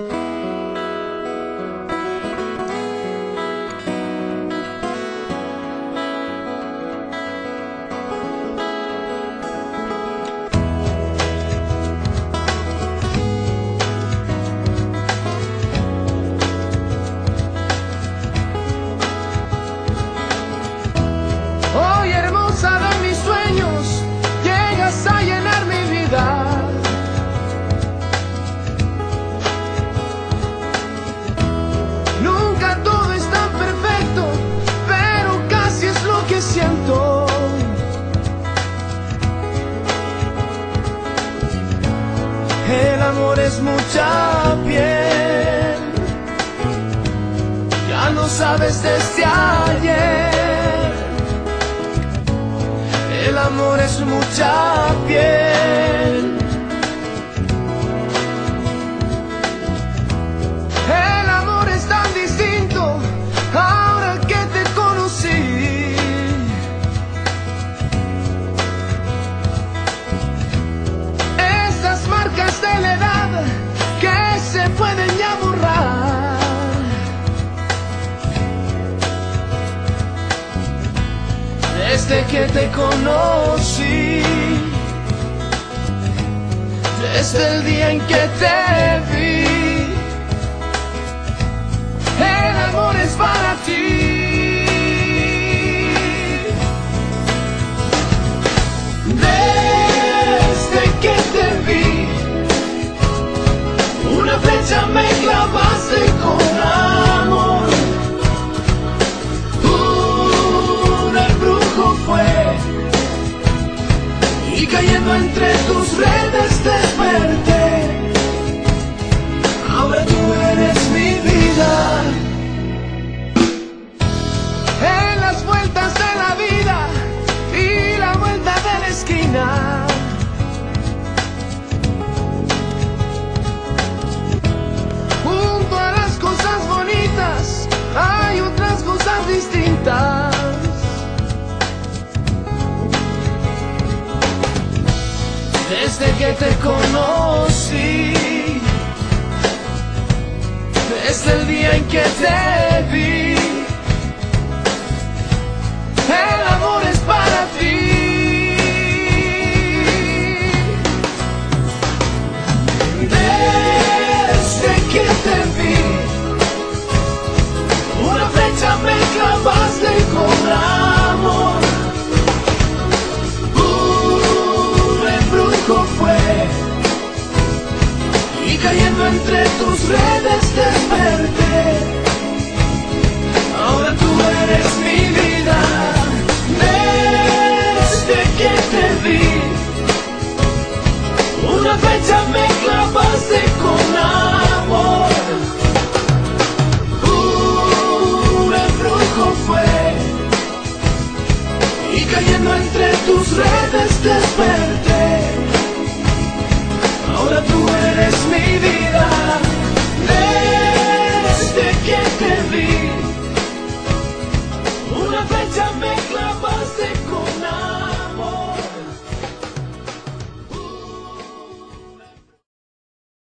Hoy, hermosa de mis sueños, llegas a llenar mi vida. Nunca todo es tan perfecto, pero casi es lo que siento. El amor es mucha piel, ya no sabes desde ayer. El amor es mucha piel. El amor es tan distinto ahora que te conocí. Esas marcas de la edad que se pueden ya borrar. Desde que te conocí, desde el día en que te vi, el amor es para ti. Desde que te vi, una flecha me clavaste con amor. Y cayendo entre tus redes desperté. Ahora tú eres mi vida. En las vueltas de la vida y la vuelta de la esquina, junto a las cosas bonitas hay otras cosas distintas. Desde que te conocí, desde el día en que te vi, el amor es para ti. Desde que te vi, una flecha me clavaste con amor. Fue y cayendo entre tus redes desperté. Ahora tú eres mi vida. Desde que te vi, una flecha me clavaste con amor. Un embrujo fue y cayendo entre tus redes desperté. Ahora tú eres mi vida.